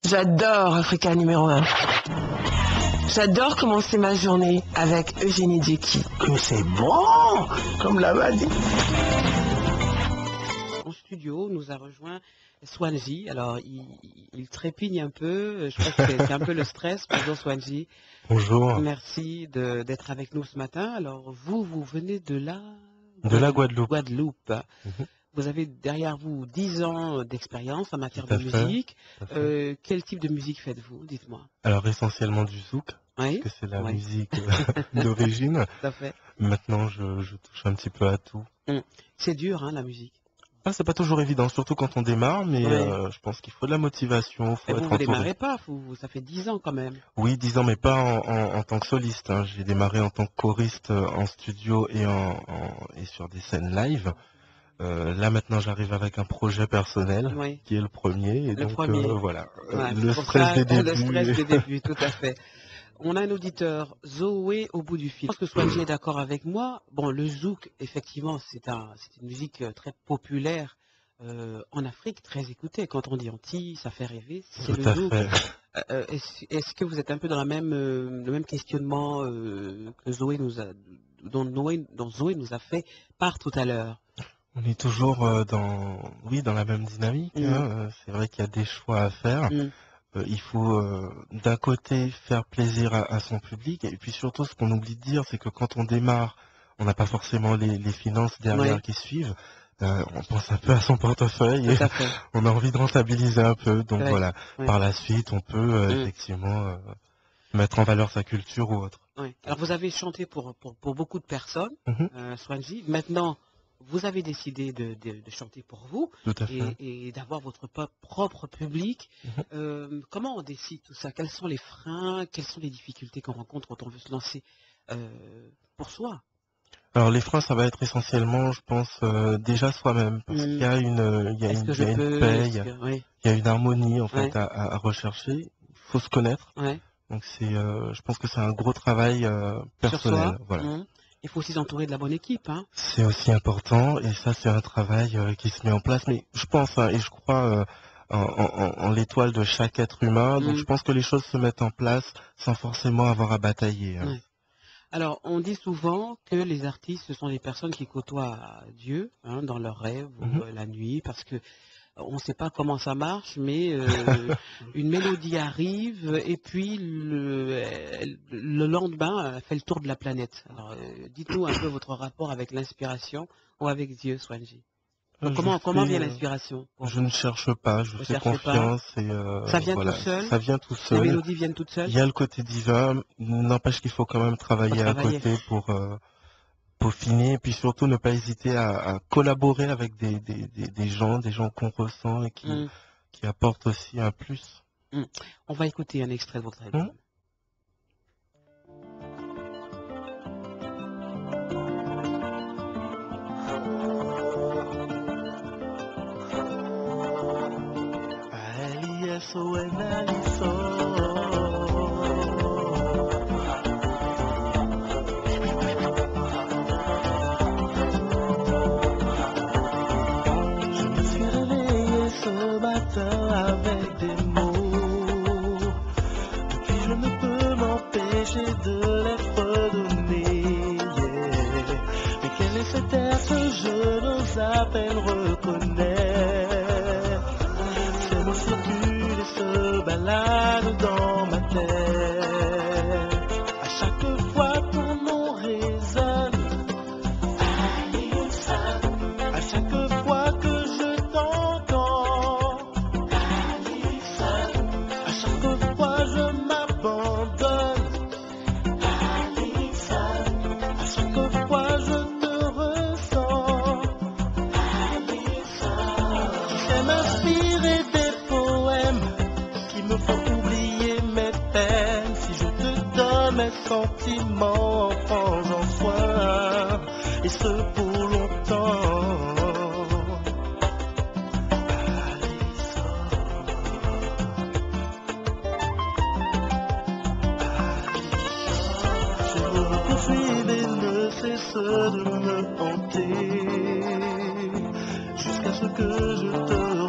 J'adore Africa numéro 1. J'adore commencer ma journée avec Eugénie Djeki. Que c'est bon, comme l'a dit. En studio, nous a rejoint Swanji. Alors, il trépigne un peu. Je crois que c'est un peu le stress. Bonjour Swanji. Bonjour. Merci d'être avec nous ce matin. Alors, vous venez de la Guadeloupe. Vous avez derrière vous 10 ans d'expérience en matière de musique. Quel type de musique faites-vous? Dites-moi. Alors, essentiellement du zouk, oui, parce que c'est la musique d'origine. Tout à fait. Maintenant, je touche un petit peu à tout. C'est dur, hein, la musique. Ah, c'est pas toujours évident, surtout quand on démarre, mais je pense qu'il faut de la motivation. Faut vous ne démarrez pas, ça fait 10 ans quand même. Oui, 10 ans, mais pas en tant que soliste. Hein. J'ai démarré en tant que choriste en studio et sur des scènes live. Là maintenant j'arrive avec un projet personnel qui est le premier et donc voilà, le stress des débuts. Le stress des débuts, tout à fait. On a un auditeur, Zoé, au bout du fil. Je pense que Swanji est d'accord avec moi. Bon, le zouk, effectivement, c'est une musique très populaire en Afrique, très écoutée. Quand on dit Antilles, ça fait rêver. C'est le zouk. Est-ce que vous êtes un peu dans le même questionnement que Zoé dont Zoé nous a fait part tout à l'heure? On est toujours dans la même dynamique. Hein. C'est vrai qu'il y a des choix à faire. Il faut d'un côté faire plaisir à son public et puis surtout ce qu'on oublie de dire, c'est que quand on démarre, on n'a pas forcément les finances derrière qui suivent. On pense un peu à son portefeuille et on a envie de rentabiliser un peu. Donc voilà, par la suite, on peut effectivement mettre en valeur sa culture ou autre. Alors vous avez chanté pour beaucoup de personnes, Swanji. Maintenant, vous avez décidé de chanter pour vous et d'avoir votre propre public. Comment on décide tout ça? Quels sont les freins? Quelles sont les difficultés qu'on rencontre quand on veut se lancer pour soi? Alors les freins, ça va être essentiellement, je pense, déjà soi-même, parce qu'il y a une paix, il y a une harmonie en fait à rechercher. Il faut se connaître. Donc je pense que c'est un gros travail personnel. Voilà. Il faut aussi s'entourer de la bonne équipe. Hein. C'est aussi important et ça c'est un travail qui se met en place. Mais je pense et je crois en l'étoile de chaque être humain. Donc je pense que les choses se mettent en place sans forcément avoir à batailler. Hein. Alors on dit souvent que les artistes ce sont des personnes qui côtoient Dieu dans leurs rêves ou la nuit parce que on ne sait pas comment ça marche, mais une mélodie arrive et puis le lendemain, elle fait le tour de la planète. Alors, dites-nous un peu votre rapport avec l'inspiration ou avec Dieu, Swanji. Comment vient l'inspiration? Je ne cherche pas, je fais confiance. Ça vient tout seul? Ça vient tout seul. Les mélodies viennent toutes seules? Il y a le côté divin, n'empêche qu'il faut quand même travailler à côté pour peaufiner et puis surtout ne pas hésiter à collaborer avec des gens qu'on ressent et qui apportent aussi un plus. On va écouter un extrait de votre album. Avec des mots, depuis je ne peux m'empêcher de les fredonner. Mais quel est cet air que je n'ose à peine reconnaître? Ces mots circulent et se baladent dans ma tête. À chaque fois ton nom résonne. À chaque fois que je t'entends. Mes sentiments, prends-en soin, et ce pour longtemps. Allez, sors. Je me poursuis et ne cesse de me hanter, jusqu'à ce que je te